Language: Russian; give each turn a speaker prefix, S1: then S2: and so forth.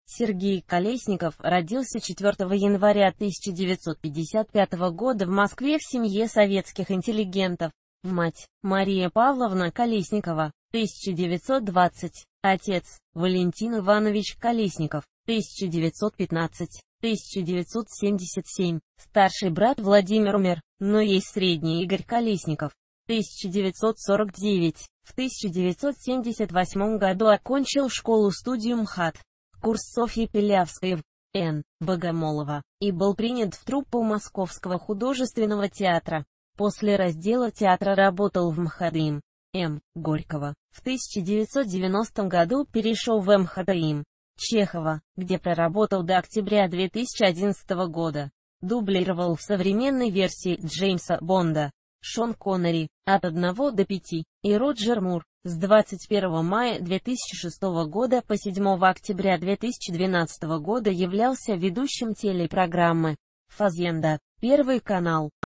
S1: Сергей Колесников родился 4 января 1955 года в Москве в семье советских интеллигентов. Мать – Мария Павловна Колесникова, 1920. Отец – Валентин Иванович Колесников, 1915-1977. Старший брат Владимир умер, но есть средний Игорь Колесников, 1949. В 1978 году окончил школу-студию МХАТ, курс Софьи Пилявской в Н. Богомолова, и был принят в труппу Московского художественного театра. После раздела театра работал в МХАТ им. М. Горького. В 1990 году перешел в МХАТ им. Чехова, где проработал до октября 2011 года. Дублировал в современной версии Джеймса Бонда, Шон Коннери, от 1 до 5, и Роджер Мур, с 21 мая 2006 года по 7 октября 2012 года являлся ведущим телепрограммы «Фазенда», Первый канал.